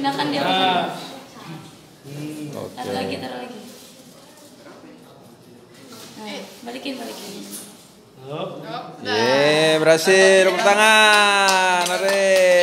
pindahkan dia ke sana. Taruh lagi. Nah, balikin. Yeay, berhasil. Tepuk tangan. Are.